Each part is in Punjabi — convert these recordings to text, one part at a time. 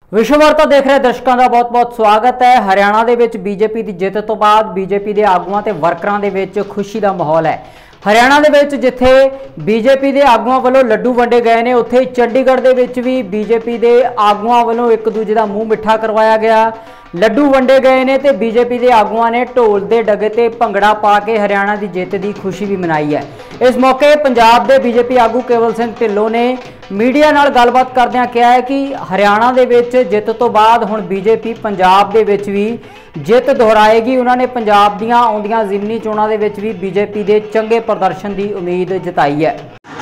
विश्व वार्ता देख रहे दर्शकों का बहुत बहुत स्वागत है। हरियाणा दे विच बीजेपी की जित तो बाद बीजेपी के आगुआं ते वर्करां दे विच खुशी का माहौल है। हरियाणा दे विच जिथे बीजेपी के आगुआं वालों लड्डू वंडे गए ने, उत्थे चंडीगढ़ दे विच भी बीजेपी के आगुआं वालों एक दूजे का मूँह मिठा करवाया गया। लड्डू वंडे गए ने ते बीजेपी के आगुआं ने ढोल दे डगे ते भंगड़ा पा के हरियाणा की जित की खुशी भी मनाई है। इस मौके पंजाब के बीजेपी आगू केवल सिंह ढिल्लों ने मीडिया नाल गलबात करदिआं कहा है कि हरियाणा दे विच जित तो बाद हुण बीजेपी पंजाब दे विच भी जित दोहराएगी। उन्होंने पंजाब दीआं आउंदिआं ज़िमनी चोणां दे विच भी बीजेपी के चंगे प्रदर्शन की उम्मीद जताई है।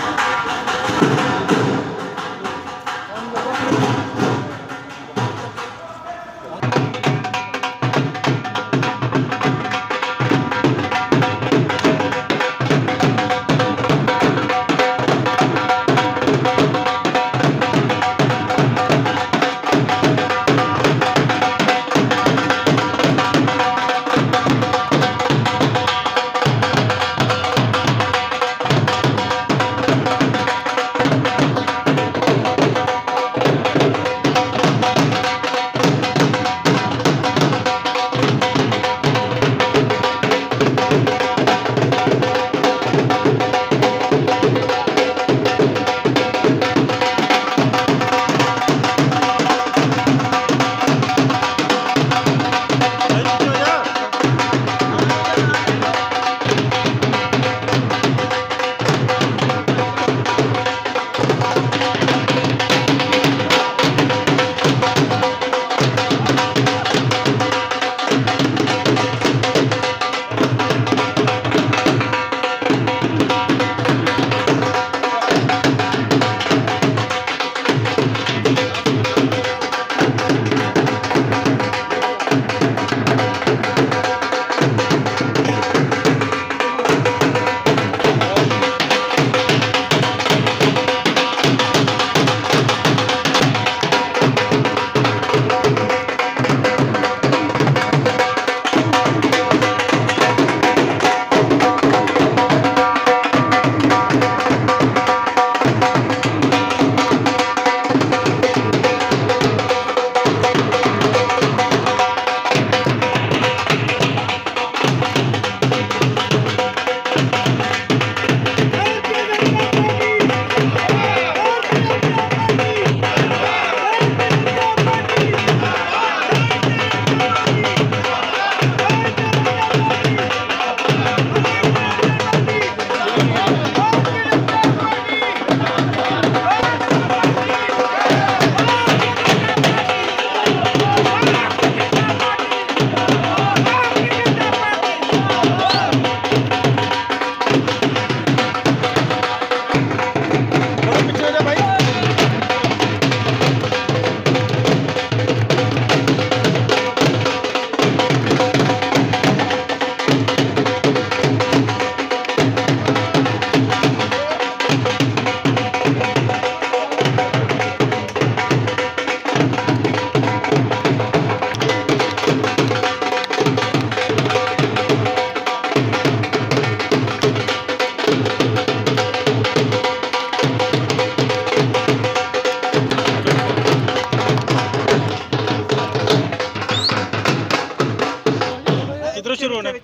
शुरू होने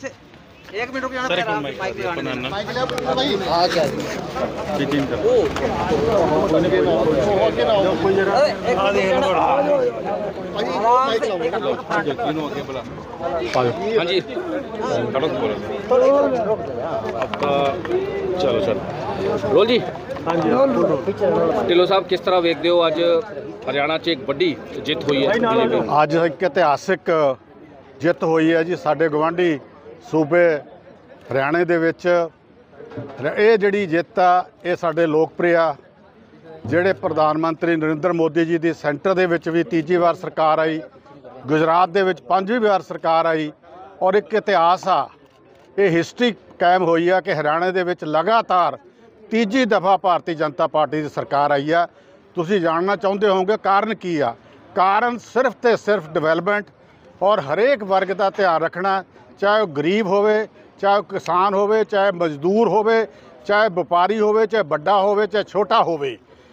एक मिनट रुक जाना सर, माइक लगाना भाई आ गया मीटिंग कर कोई जरा आ दे तीनों आगे बोला। हां जी कड़क बोलो आपका चलो सर रोल जी। हां जी ढिल्लों साहब किस तरह देखते हो आज हरियाणा च एक बड़ी जित हुई है? आज एक इतिहासिक जित हुई है जी साडे गवांढी सूबे हरियाणे दे विच। ये जिहड़ी जित आ ये साडे लोकप्रिय जिहड़े प्रधानमंत्री नरेंद्र मोदी जी की सेंटर दे विच भी तीजी बार सरकार आई, गुजरात दे विच पंजवीं बार सरकार आई और एक इतिहास आ ये हिस्ट्री कायम हुई है कि हरियाणे दे विच लगातार तीजी दफ़ा भारतीय जनता पार्टी की सरकार आई है। तुसीं जानना चाहुंदे होवोगे कारण की आ? कारण सिर्फ तो सिर्फ डिवेलपमेंट और हरेक वर्ग का ध्यान रखना, चाहे वह गरीब होवे, चाहे वह किसान होवे, चाहे मजदूर होवे, चाहे व्यापारी होवे, चाहे बड़ा होवे, चाहे छोटा होवे।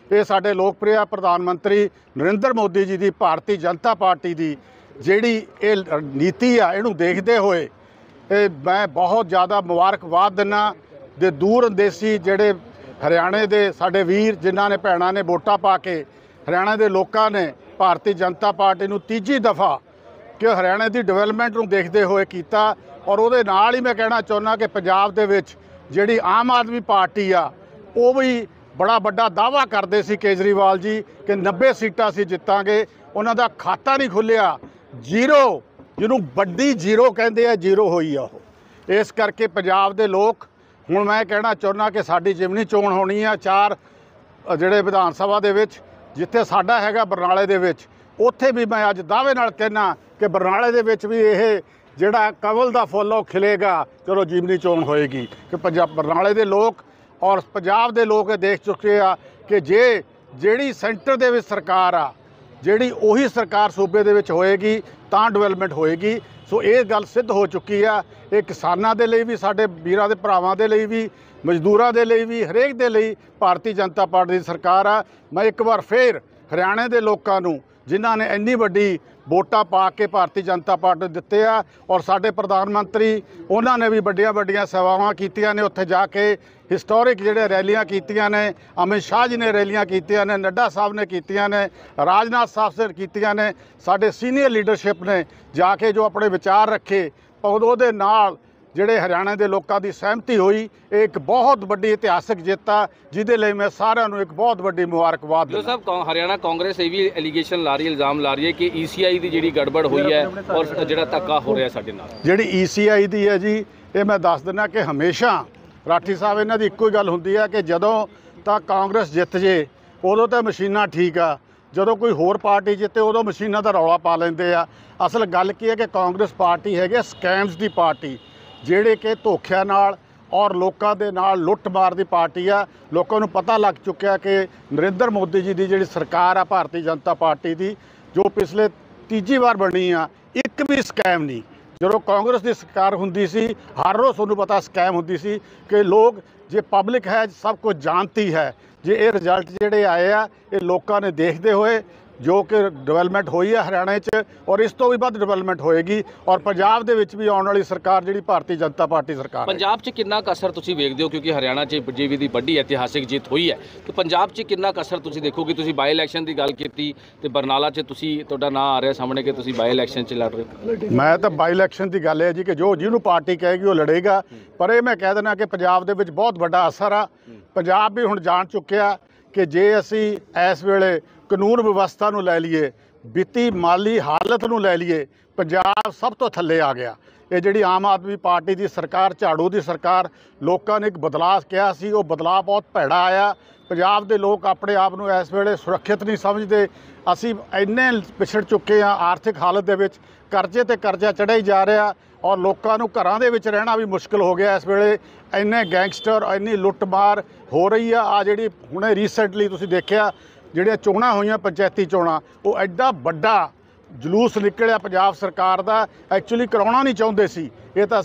ਇਹ ਸਾਡੇ ਲੋਕਪ੍ਰਿय ਪ੍ਰਧਾਨ ਮੰਤਰੀ ਨਰਿੰਦਰ ਮੋਦੀ ਜੀ ਦੀ ਭਾਰਤੀ ਜਨਤਾ ਪਾਰਟੀ ਦੀ ਜਿਹੜੀ ਇਹ ਨੀਤੀ ਆ, ਇਹਨੂੰ ਦੇਖਦੇ ਹੋਏ ਇਹ ਮੈਂ ਬਹੁਤ ਜ਼ਿਆਦਾ ਮੁਬਾਰਕਬਾਦ ਦਿੰਦਾ ਦੇ ਦੂਰ ਅੰਦੇਸੀ ਜਿਹੜੇ ਹਰਿਆਣੇ ਦੇ ਸਾਡੇ ਵੀਰ ਜਿਨ੍ਹਾਂ ਨੇ ਭੈਣਾਂ ਨੇ ਵੋਟਾਂ ਪਾ ਕੇ ਹਰਿਆਣਾ ਦੇ ਲੋਕਾਂ ਨੇ ਭਾਰਤੀ ਜਨਤਾ ਪਾਰਟੀ ਨੂੰ ਤੀਜੀ ਦਫਾ ਕਿ ਹਰਿਆਣੇ ਦੀ ਡਿਵੈਲਪਮੈਂਟ ਨੂੰ ਦੇਖਦੇ ਹੋਏ ਕੀਤਾ। ਔਰ ਉਹਦੇ ਨਾਲ ਹੀ ਮੈਂ ਕਹਿਣਾ ਚਾਹੁੰਦਾ ਕਿ ਪੰਜਾਬ ਦੇ ਵਿੱਚ ਜਿਹੜੀ ਆਮ ਆਦਮੀ ਪਾਰਟੀ ਆ ਉਹ ਵੀ ਬੜਾ ਵੱਡਾ ਦਾਅਵਾ ਕਰਦੇ ਸੀ ਕੇਜਰੀਵਾਲ ਜੀ ਕਿ 90 ਸੀਟਾਂ ਅਸੀਂ ਜਿੱਤਾਂਗੇ। ਉਹਨਾਂ ਦਾ ਖਾਤਾ ਨਹੀਂ ਖੁੱਲਿਆ, ਜ਼ੀਰੋ, ਜਿਹਨੂੰ ਵੱਡੀ ਜ਼ੀਰੋ ਕਹਿੰਦੇ ਆ, ਜ਼ੀਰੋ ਹੋਈ ਆ ਉਹ। ਇਸ ਕਰਕੇ ਪੰਜਾਬ ਦੇ ਲੋਕ ਹੁਣ ਮੈਂ ਕਹਿਣਾ ਚਾਹੁੰਦਾ ਕਿ ਸਾਡੀ ਜਿਮਨੀ ਚੋਣ ਹੋਣੀ ਆ 4 ਜਿਹੜੇ ਵਿਧਾਨ ਸਭਾ ਦੇ ਵਿੱਚ, ਜਿੱਥੇ ਸਾਡਾ ਹੈਗਾ ਬਰਨਾਲੇ ਦੇ ਵਿੱਚ, ਉੱਥੇ ਵੀ ਮੈਂ ਅੱਜ ਦਾਅਵੇ ਨਾਲ ਕਹਿਣਾ ਕਿ ਬਰਨਾਲੇ ਦੇ ਵਿੱਚ ਵੀ ਇਹ ਜਿਹੜਾ ਕਮਲ ਦਾ ਫੁੱਲ ਉਹ ਖਿਲੇਗਾ ਜਦੋਂ ਜਿਮਨੀ ਚੋਣ ਹੋਏਗੀ। ਕਿ ਬਰਨਾਲੇ ਦੇ ਲੋਕ ਔਰ ਪੰਜਾਬ ਦੇ ਲੋਕ ਇਹ ਦੇਖ ਚੁੱਕੇ ਆ ਕਿ ਜਿਹੜੀ ਸੈਂਟਰ ਦੇ ਵਿੱਚ ਸਰਕਾਰ ਆ, ਜਿਹੜੀ ਉਹੀ ਸਰਕਾਰ ਸੂਬੇ ਦੇ ਵਿੱਚ ਹੋਏਗੀ ਤਾਂ ਡਿਵੈਲਪਮੈਂਟ ਹੋਏਗੀ। ਸੋ ਇਹ ਗੱਲ ਸਿੱਧ ਹੋ ਚੁੱਕੀ ਆ। ਇਹ ਕਿਸਾਨਾਂ ਦੇ ਲਈ ਵੀ, ਸਾਡੇ ਵੀਰਾਂ ਦੇ ਭਰਾਵਾਂ ਦੇ ਲਈ ਵੀ, ਮਜ਼ਦੂਰਾਂ ਦੇ ਲਈ ਵੀ, ਹਰੇਕ ਦੇ ਲਈ ਭਾਰਤੀ ਜਨਤਾ ਪਾਰਟੀ ਦੀ ਸਰਕਾਰ ਆ। ਮੈਂ ਇੱਕ ਵਾਰ ਫੇਰ ਹਰਿਆਣੇ ਦੇ ਲੋਕਾਂ ਨੂੰ ਜਿਨ੍ਹਾਂ ਨੇ ਇੰਨੀ ਵੱਡੀ ਵੋਟਾਂ ਪਾ ਕੇ ਭਾਰਤੀ ਜਨਤਾ ਪਾਰਟੀ ਨੂੰ ਦਿੱਤੇ ਆ, ਔਰ ਸਾਡੇ ਪ੍ਰਧਾਨ ਮੰਤਰੀ ਉਹਨਾਂ ਨੇ ਵੀ ਵੱਡੀਆਂ ਸੇਵਾਵਾਂ ਕੀਤੀਆਂ ਨੇ, ਉੱਥੇ ਜਾ ਕੇ ਹਿਸਟੋਰਿਕ ਜਿਹੜੇ ਰੈਲੀਆਂ ਕੀਤੀਆਂ ਨੇ, ਅਮਿਤ ਸ਼ਾਹ ਜੀ ਨੇ ਰੈਲੀਆਂ ਕੀਤੀਆਂ ਨੇ, ਨੱਡਾ ਸਾਹਿਬ ਨੇ ਕੀਤੀਆਂ ਨੇ, ਰਾਜਨਾਥ ਸਾਹਿਬ ਨੇ ਕੀਤੀਆਂ ਨੇ, ਸਾਡੇ ਸੀਨੀਅਰ ਲੀਡਰਸ਼ਿਪ ਨੇ ਜਾ ਕੇ ਜੋ ਆਪਣੇ ਵਿਚਾਰ ਰੱਖੇ, ਉਹਦੇ ਨਾਲ ਜਿਹੜੇ ਹਰਿਆਣਾ ਦੇ ਲੋਕਾਂ ਦੀ ਸਹਿਮਤੀ ਹੋਈ। ਇਹ ਇੱਕ ਬਹੁਤ ਵੱਡੀ ਇਤਿਹਾਸਕ ਜਿੱਤ ਆ, ਜਿਹਦੇ ਲਈ ਮੈਂ ਸਾਰਿਆਂ ਨੂੰ ਇੱਕ ਬਹੁਤ ਵੱਡੀ ਮੁਬਾਰਕਬਾਦ ਦਿੰਦਾ। ਸਾਹਿਬ ਹਰਿਆਣਾ ਕਾਂਗਰਸ ਇਹ ਵੀ ਐਲੀਗੇਸ਼ਨ ਲਾ ਰਹੀ ਹੈ, ਇਲਜ਼ਾਮ ਲਾ ਰਹੀ ਹੈ ਕਿ ECI ਦੀ ਜਿਹੜੀ ਗੜਬੜ ਹੋਈ ਹੈ ਔਰ ਜਿਹੜਾ ਧੱਕਾ ਹੋ ਰਿਹਾ ਸਾਡੇ ਨਾਲ। ਜਿਹੜੀ ECI ਦੀ ਹੈ ਜੀ, ਇਹ ਮੈਂ ਦੱਸ ਦਿੰਦਾ ਕਿ ਹਮੇਸ਼ਾ ਰਾਠੀ ਸਾਹਿਬ ਇਹਨਾਂ ਦੀ ਇੱਕੋ ਹੀ ਗੱਲ ਹੁੰਦੀ ਹੈ ਕਿ ਜਦੋਂ ਤਾਂ ਕਾਂਗਰਸ ਜਿੱਤ ਜੇ ਉਦੋਂ ਤਾਂ ਮਸ਼ੀਨਾਂ ਠੀਕ ਆ, ਜਦੋਂ ਕੋਈ ਹੋਰ ਪਾਰਟੀ ਜਿੱਤੇ ਉਦੋਂ ਮਸ਼ੀਨਾਂ ਦਾ ਰੌਲਾ ਪਾ ਲੈਂਦੇ ਆ। ਅਸਲ ਗੱਲ ਕੀ ਹੈ ਕਿ ਕਾਂਗਰਸ ਪਾਰਟੀ ਹੈਗੀ ਸਕੈਮਸ ਦੀ ਪਾਰਟੀ, ਜਿਹੜੇ ਕਿ ਧੋਖਿਆਂ ਨਾਲ ਔਰ ਲੋਕਾਂ ਦੇ ਨਾਲ ਲੁੱਟ ਮਾਰ ਦੀ ਪਾਰਟੀ ਆ। ਲੋਕਾਂ ਨੂੰ ਪਤਾ ਲੱਗ ਚੁੱਕਿਆ ਕਿ ਨਰਿੰਦਰ ਮੋਦੀ ਜੀ ਦੀ ਜਿਹੜੀ ਸਰਕਾਰ ਆ ਭਾਰਤੀ ਜਨਤਾ ਪਾਰਟੀ ਦੀ, ਜੋ ਪਿਛਲੇ ਤੀਜੀ ਵਾਰ ਬਣੀ ਆ, ਇੱਕ ਵੀ ਸਕੈਮ ਨਹੀਂ। ਜਦੋਂ ਕਾਂਗਰਸ ਦੀ ਸਰਕਾਰ ਹੁੰਦੀ ਸੀ ਹਰ ਰੋਜ਼ ਤੁਹਾਨੂੰ ਪਤਾ ਸਕੈਮ ਹੁੰਦੀ ਸੀ ਕਿ ਲੋਕ ਜੇ ਪਬਲਿਕ ਹੈ ਸਭ ਕੁਝ ਜਾਣਤੀ ਹੈ। ਜੇ ਇਹ ਰਿਜ਼ਲਟ ਜਿਹੜੇ ਆਏ ਆ ਇਹ ਲੋਕਾਂ ਨੇ ਦੇਖਦੇ ਹੋਏ ਜੋ ਕਿ ਡਿਵੈਲਪਮੈਂਟ ਹੋਈ ਹੈ ਹਰਿਆਣੇ 'ਚ, ਔਰ ਇਸ ਤੋਂ ਵੀ ਵੱਧ ਡਿਵੈਲਪਮੈਂਟ ਹੋਏਗੀ। ਔਰ ਪੰਜਾਬ ਦੇ ਵਿੱਚ ਵੀ ਆਉਣ ਵਾਲੀ ਸਰਕਾਰ ਜਿਹੜੀ ਭਾਰਤੀ ਜਨਤਾ ਪਾਰਟੀ ਸਰਕਾਰ ਹੈ। ਪੰਜਾਬ 'ਚ ਕਿੰਨਾ ਕੁ ਅਸਰ ਤੁਸੀਂ ਵੇਖਦੇ ਹੋ, ਕਿਉਂਕਿ ਹਰਿਆਣਾ 'ਚ BJP ਦੀ ਵੱਡੀ ਇਤਿਹਾਸਿਕ ਜਿੱਤ ਹੋਈ ਹੈ, ਤੇ ਪੰਜਾਬ 'ਚ ਕਿੰਨਾ ਕੁ ਅਸਰ ਤੁਸੀਂ ਦੇਖੋਗੇ? ਤੁਸੀਂ ਬਾਈ ਇਲੈਕਸ਼ਨ ਦੀ ਗੱਲ ਕੀਤੀ ਤੇ ਬਰਨਾਲਾ 'ਚ ਤੁਹਾਡਾ ਨਾਂ ਆ ਰਿਹਾ ਸਾਹਮਣੇ ਕਿ ਤੁਸੀਂ ਬਾਈ ਇਲੈਕਸ਼ਨ 'ਚ ਲੜ ਰਹੇ ਹੋ। ਮੈਂ ਤਾਂ ਬਾਈ ਇਲੈਕਸ਼ਨ ਦੀ ਗੱਲ ਹੈ ਜੀ ਕਿ ਜਿਹਨੂੰ ਪਾਰਟੀ ਕਹੇਗੀ ਉਹ ਲੜੇਗਾ, ਪਰ ਇਹ ਮੈਂ ਕਹਿ ਦੇਣਾ ਕਿ ਪੰਜਾਬ ਦੇ ਵਿੱਚ ਬਹੁਤ ਵੱਡਾ ਅਸਰ ਆ। ਪੰਜਾਬ ਵੀ ਹੁਣ ਜਾਣ ਚੁੱਕਿਆ ਕਿ ਜੇ ਅਸੀਂ ਇਸ ਵੇਲੇ ਕਾਨੂੰਨ ਵਿਵਸਥਾ ਨੂੰ ਲੈ ਲਈਏ, ਵਿੱਤੀ ਮਾਲੀ ਹਾਲਤ ਨੂੰ ਲੈ ਲਈਏ, ਪੰਜਾਬ ਸਭ ਤੋਂ ਥੱਲੇ ਆ ਗਿਆ। ਇਹ ਜਿਹੜੀ ਆਮ ਆਦਮੀ ਪਾਰਟੀ ਦੀ ਸਰਕਾਰ, ਝਾੜੂ ਦੀ ਸਰਕਾਰ, ਲੋਕਾਂ ਨੇ ਇੱਕ ਬਦਲਾਅ ਕਿਹਾ ਸੀ, ਉਹ ਬਦਲਾਅ ਬਹੁਤ ਭੈੜਾ ਆਇਆ। ਪੰਜਾਬ ਦੇ ਲੋਕ ਆਪਣੇ ਆਪ ਨੂੰ ਇਸ ਵੇਲੇ ਸੁਰੱਖਿਅਤ ਨਹੀਂ ਸਮਝਦੇ। ਅਸੀਂ ਇੰਨੇ ਪਿਛੜ ਚੁੱਕੇ ਹਾਂ ਆਰਥਿਕ ਹਾਲਤ ਦੇ ਵਿੱਚ, ਕਰਜ਼ੇ ਤੇ ਕਰਜ਼ਾ ਚੜ੍ਹਿਆ ਹੀ ਜਾ ਰਿਹਾ, ਔਰ ਲੋਕਾਂ ਨੂੰ ਘਰਾਂ ਦੇ ਵਿੱਚ ਰਹਿਣਾ ਵੀ ਮੁਸ਼ਕਿਲ ਹੋ ਗਿਆ ਇਸ ਵੇਲੇ। ਇੰਨੇ ਗੈਂਗਸਟਰ, ਇੰਨੀ ਲੁੱਟਮਾਰ ਹੋ ਰਹੀ ਆ। ਜਿਹੜੀ ਹੁਣੇ ਰੀਸੈਂਟਲੀ ਤੁਸੀਂ ਦੇਖਿਆ ਜਿਹੜੀਆਂ ਚੋਣਾਂ ਹੋਈਆਂ ਪੰਚਾਇਤੀ ਚੋਣਾਂ, ਉਹ ਐਡਾ ਵੱਡਾ ਜਲੂਸ ਨਿਕਲਿਆ ਪੰਜਾਬ ਸਰਕਾਰ ਦਾ। ਐਕਚੁਅਲੀ ਕਰਾਉਣਾ ਨਹੀਂ ਚਾਹੁੰਦੇ ਸੀ ਇਹ ਤਾਂ।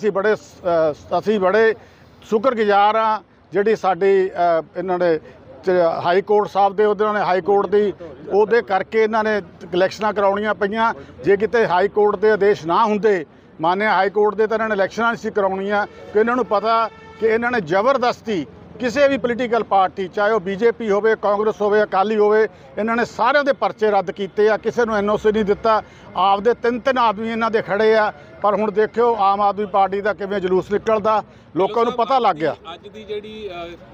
ਅਸੀਂ ਬੜੇ ਸ਼ੁਕਰਗੁਜ਼ਾਰ ਹਾਂ ਜਿਹੜੀ ਸਾਡੀ ਇਹਨਾਂ ਨੇ ਹਾਈ ਕੋਰਟ ਸਾਹਿਬ ਦੇ, ਉਹਨਾਂ ਨੇ ਹਾਈ ਕੋਰਟ ਦੀ ਉਹਦੇ ਕਰਕੇ ਇਹਨਾਂ ਨੇ ਇਲੈਕਸ਼ਨਾਂ ਕਰਾਉਣੀਆਂ ਪਈਆਂ। ਜੇ ਕਿਤੇ ਹਾਈ ਕੋਰਟ ਦੇ ਆਦੇਸ਼ ਨਾ ਹੁੰਦੇ, ਮਾਨਿਆ ਹਾਈ ਕੋਰਟ ਦੇ, ਤਾਂ ਇਹਨਾਂ ਨੇ ਇਲੈਕਸ਼ਨਾਂ ਨਹੀਂ ਸੀ ਕਰਾਉਣੀਆਂ। ਕਿ ਇਹਨਾਂ ਨੂੰ ਪਤਾ ਕਿ ਇਹਨਾਂ ਨੇ ਜ਼ਬਰਦਸਤੀ ਕਿਸੇ ਵੀ ਪੋਲੀਟੀਕਲ ਪਾਰਟੀ, ਚਾਹੇ ਉਹ BJP ਹੋਵੇ, ਕਾਂਗਰਸ ਹੋਵੇ, ਅਕਾਲੀ ਹੋਵੇ, ਇਹਨਾਂ ਨੇ ਸਾਰਿਆਂ ਦੇ ਪਰਚੇ ਰੱਦ ਕੀਤੇ ਆ, ਕਿਸੇ ਨੂੰ NOC ਨਹੀਂ ਦਿੱਤਾ। ਆਪਦੇ 3 ਆਦਮੀ ਇਹਨਾਂ ਦੇ ਖੜੇ ਆ। ਪਰ ਹੁਣ ਦੇਖਿਓ ਆਮ ਆਦਮੀ ਪਾਰਟੀ ਦਾ ਕਿਵੇਂ ਜਲੂਸ ਨਿਕਲਦਾ, ਲੋਕਾਂ ਨੂੰ ਪਤਾ ਲੱਗ ਗਿਆ। ਅੱਜ ਦੀ ਜਿਹੜੀ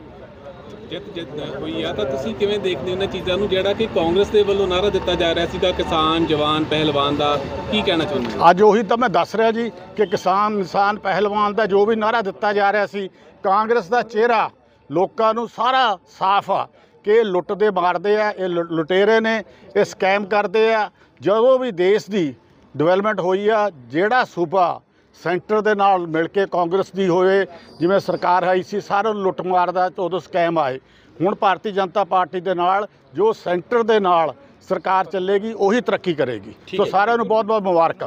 ਜਿੱਤ ਹੋਈ ਆ, ਤਾਂ ਤੁਸੀਂ ਕਿਵੇਂ ਦੇਖਦੇ ਹੋ ਇਹਨਾਂ ਚੀਜ਼ਾਂ ਨੂੰ, ਜਿਹੜਾ ਕਿ ਕਾਂਗਰਸ ਦੇ ਵੱਲੋਂ ਨਾਅਰਾ ਦਿੱਤਾ ਜਾ ਰਿਹਾ ਸੀਗਾ ਕਿਸਾਨ, ਜਵਾਨ, ਪਹਿਲਵਾਨ ਦਾ, ਕੀ ਕਹਿਣਾ ਚਾਹੁੰਦੇ ਹੋ? ਅੱਜ ਉਹੀ ਤਾਂ ਮੈਂ ਦੱਸ ਰਿਹਾ ਜੀ ਕਿ ਕਿਸਾਨ, ਨਿਸ਼ਾਨ, ਪਹਿਲਵਾਨ ਦਾ ਜੋ ਵੀ ਨਾਅਰਾ ਦਿੱਤਾ ਜਾ ਰਿਹਾ ਸੀ, ਕਾਂਗਰਸ ਦਾ ਚਿਹਰਾ ਲੋਕਾਂ ਨੂੰ ਸਾਰਾ ਸਾਫ਼ ਆ ਕਿ ਇਹ ਲੁੱਟਦੇ ਮਾਰਦੇ ਆ, ਇਹ ਲੁਟੇਰੇ ਨੇ, ਇਹ ਸਕੈਮ ਕਰਦੇ ਆ। ਜਦੋਂ ਵੀ ਦੇਸ਼ ਦੀ ਡਿਵੈਲਪਮੈਂਟ ਹੋਈ ਆ, ਜਿਹੜਾ ਸੂਬਾ ਸੈਂਟਰ ਦੇ ਨਾਲ ਮਿਲ ਕੇ ਕਾਂਗਰਸ ਦੀ ਹੋਏ, ਜਿਵੇਂ ਸਰਕਾਰ ਆਈ ਸੀ, ਸਾਰਿਆਂ ਨੂੰ ਲੁੱਟ ਮਾਰਦਾ, ਉਦੋਂ ਸਕੈਮ ਆਏ। ਹੁਣ ਭਾਰਤੀ ਜਨਤਾ ਪਾਰਟੀ ਦੇ ਨਾਲ ਜੋ ਸੈਂਟਰ ਦੇ ਨਾਲ ਸਰਕਾਰ ਚੱਲੇਗੀ ਉਹੀ ਤਰੱਕੀ ਕਰੇਗੀ। ਸੋ ਸਾਰਿਆਂ ਨੂੰ ਬਹੁਤ ਬਹੁਤ ਮੁਬਾਰਕਾਂ।